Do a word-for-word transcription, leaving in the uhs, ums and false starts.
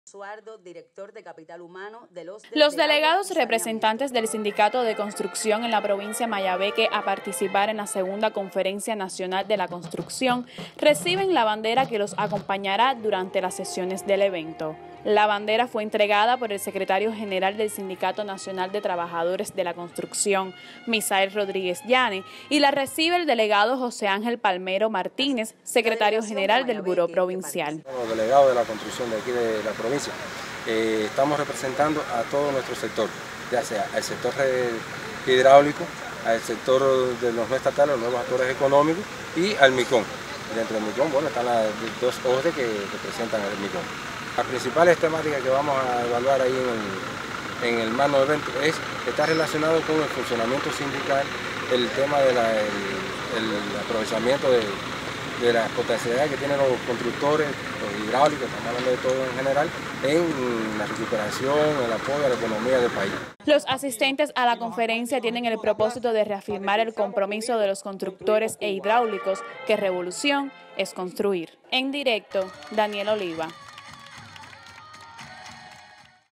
Suardo, director de Capital Humano de los... Los delegados representantes del Sindicato de Construcción en la provincia de Mayabeque a participar en la segunda Conferencia Nacional de la Construcción reciben la bandera que los acompañará durante las sesiones del evento. La bandera fue entregada por el secretario general del Sindicato Nacional de Trabajadores de la Construcción, Misael Rodríguez Llane, y la recibe el delegado José Ángel Palmero Martínez, secretario general del Buró Provincial. Los delegados de la construcción de aquí de la provincia, eh, estamos representando a todo nuestro sector, ya sea al sector hidráulico, al sector de los no estatales, los nuevos actores económicos y al MICON. Dentro del MICON, bueno, están las dos O S D que representan al MICON. Las principales temáticas que vamos a evaluar ahí en el, en el magno evento es, está relacionado con el funcionamiento sindical, el tema del de el aprovechamiento de, de las potencialidades que tienen los constructores, los hidráulicos, estamos hablando de todo en general, en la recuperación, el apoyo a la economía del país. Los asistentes a la conferencia tienen el propósito de reafirmar el compromiso de los constructores e hidráulicos que revolución es construir. En directo, Daniel Oliva.